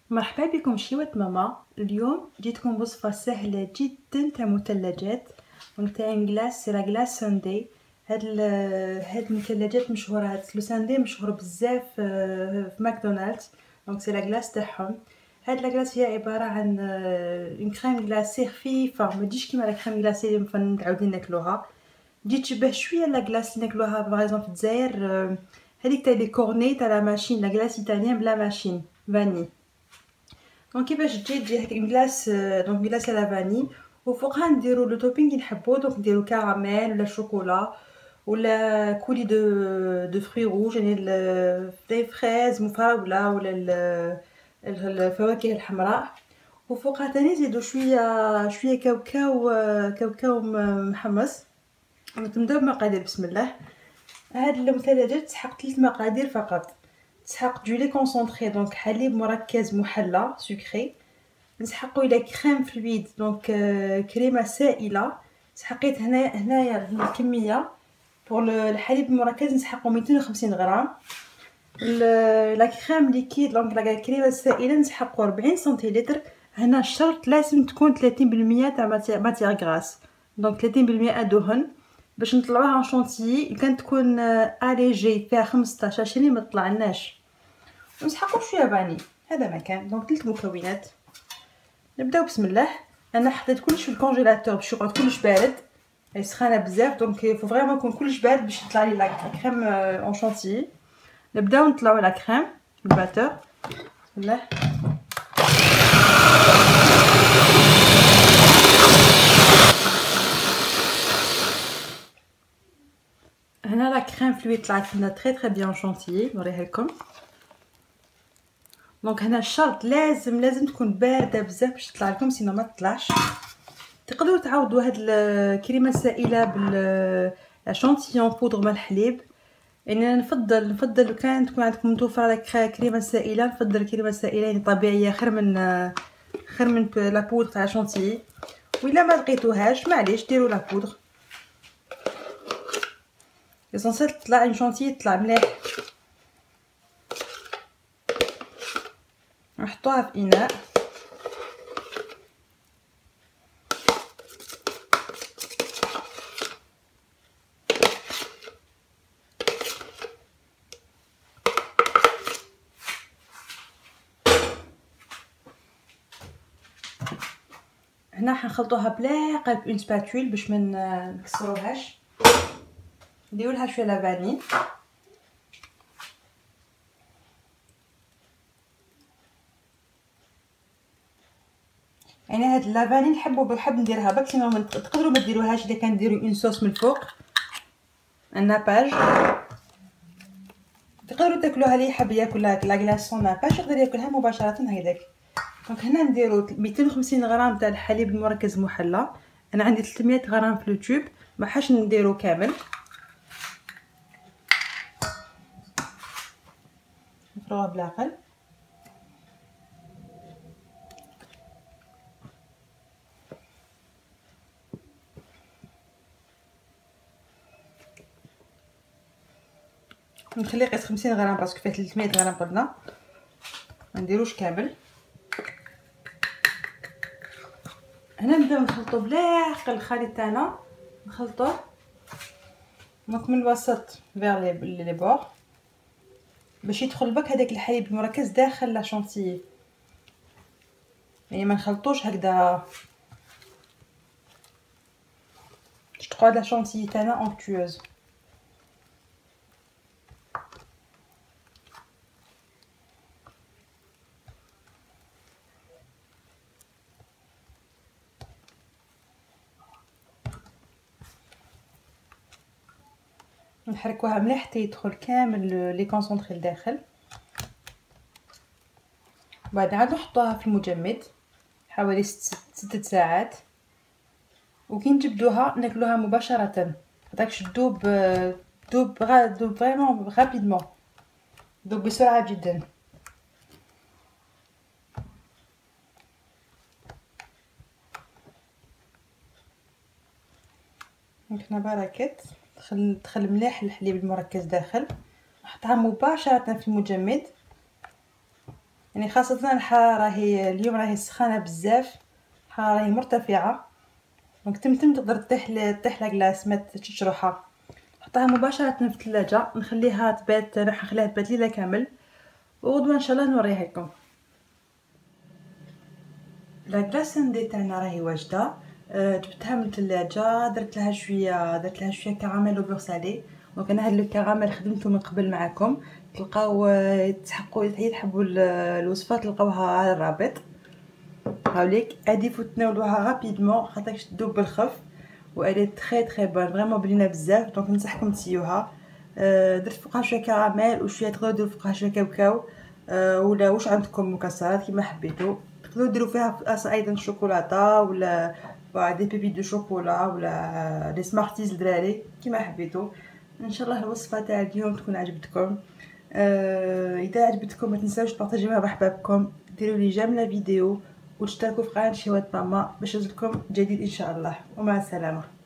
مرحبا بكم شيوة ماما. اليوم جيتكم بوصفة سهلة جدا تاع مثلجات تاع غلاس، سي لا غلاس ساندي. هاد المثلجات مشهورة، هاد لو ساندي مشهور بزاف في ماكدونالدز. دونك سي لا غلاس تاعهم. هاد لا غلاس هي عبارة عن اون كريم غلاسي خفيفة، ما تجيش كيما لا كريم غلاسي اللي متعودين ناكلوها. تجي تشبه شوية لا غلاس اللي ناكلوها باغ في الجزائر، هذيك تاع لي كورني تاع لا ماشين، لا غلاس ايطاليان بلا ماشين فاني. دونك كيفاش تجي هكا غلاس، دونك غلاس على فاني، وفوقها نديرو لو توبينغ اللي نحبو. دونك نديرو كراميل ولا شوكولا ولا كولي دو فروي روج، يعني دي فريز مفراولة ولا الفواكه الحمراء. وفوقها تاني نزيدو شويه كاوكاو محمص. نبداو بمقادير بسم الله. هاد المثلجات تسحق 3 مقادير فقط. تسحق دو لي كونسونطري، دونك حليب مركز محلى سكري. نسحقو الى كريم فلويد، دونك كريمه سائله. سحقيت هنايا الكميه بور الحليب المركز نسحقو 250 غرام. لا كريم ليكيد، دونك لا كريمه السائله نسحقو 40 سنتيلتر. هنا الشرط لازم تكون 30% تاع ماتيغ غراس، دونك 30% دهن باش نطلعوها ان شونتيي. كان تكون اليجي فيها 15 20 ما تطلعلناش. نسحقو شويه فاني، هذا ما كان. دونك 3 مكونات. نبداو بسم الله. انا حطيت كلش في الكونجيلاتور باش يقعد كلش بارد، هي سخانه بزاف، دونك فو فريمون يكون كلش بارد باش يطلع لي لا كريم اون شونتيي. نبداو نطلعو لا كريم الباتور. بسم الله. هنا لا كريم فلويد طلعت لنا تري بيان شونتيي، نوريها لكم. دونك هنا الشرط لازم تكون بارده بزاف باش تطلع لكم، سينو ما تطلعش. تقدروا تعوضوا هاد الكريمه السائله بال شونتيون بودر مال الحليب. يعني انا نفضل لو كان تكون عندكم متوفره كريمه سائله، نفضل الكريمه السائله يعني طبيعيه خير من لا بودر تاع شونتيي. وإلا ما لقيتوهاش معليش ديروا لا بودر. ليسونسيال تطلع اون شونتيي تطلع مليح. نحطوها في اناء. هنا حنخلطوها بلا قلب اون سباتول باش ما نكسروهاش. نديرو لها شويه لافاني. يعني هاد لافاني نحب نديرها برك، سينو تقدروا ما ديروهاش اذا كان ديروا اون صوص من الفوق الناباج. تقدروا تاكلوها اللي يحب ياكل لا كلاصون ناباج يقدر ياكلها مباشره هكذاك. دونك هنا نديرو 250 غرام تاع الحليب المركز محلى. انا عندي 300 غرام في التوب، ما حاش نديرو كامل. نفرغوه بالعقل. نخليه قيس 50 غرام باسكو فيه 300 غرام قلنا، ما نديروش كامل. هنا نبداو نخلطو بلا عقل الخليط تاعنا، نخلطوه دونك من الوسط فيغ لي بور باش يدخل بك هذاك الحليب المركز داخل لا شونتيي. يعني ما نخلطوش هكذا باش تقعد لا شونتيي تاعنا اونكتوز. نحركوها مليح حتى يدخل كامل لي كونسونطري لداخل. بعد عاد نحطوها في المجمد حوالي 6 ساعات. وكي نجبدوها ناكلوها مباشره، داكش تذوب تذوب فريمون رابيدمون، تذوب بسرعه جدا. هنا بركات دخل مليح الحليب المركز داخل. نحطها مباشره في المجمد، يعني خاصة الحرارة راهي اليوم راهي سخانة بزاف، الحرارة راهي مرتفعة، دونك تمتم تقدر طيح لاكلاص ما تشدش روحها. نحطها مباشرة في الثلاجة، نخليها تبات، راح نخليها تبات ليلة كامل، وغدوة ان شاء الله نوريها لكم. لاكلاص ساندي تاعنا راهي واجدة. جبتها من الثلاجة، درت لها شوية كراميل وبيغ سالي. دونك انا هاد لو كراميل خدمته من قبل معاكم، تلقاو تحبوا الوصفة تلقاوها على الرابط. هاوليك هادي فوت تناولوها رابيدمون خاطرش تذوب بالخف، و الي تري بون فريمون بنينه بزاف، دونك ننصحكم تسيوها. درت فوقها شويه كراميل وشويه، تقدروا ديروا فوقها شويه كاوكاو، ولا واش عندكم مكسرات كيما حبيتوا. تقدروا ديروا فيها ايضا شوكولاته ولا دي بيبي دو شوكولا ولا لي سمارتيز الدراري كيما حبيتوا. ان شاء الله الوصفه تاع اليوم تكون عجبتكم. اذا عجبتكم ما تنساوش تبارطاجيوها مع احبابكم، ديروا لي جيم لا فيديو، وتشتركوا في قناه شهوة ماما باش يوصلكم جديد ان شاء الله. ومع السلامه.